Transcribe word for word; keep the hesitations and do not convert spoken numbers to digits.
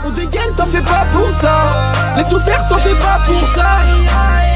On dégaine, t'en fais pas pour ça. Laisse-nous faire, t'en fais pas pour ça.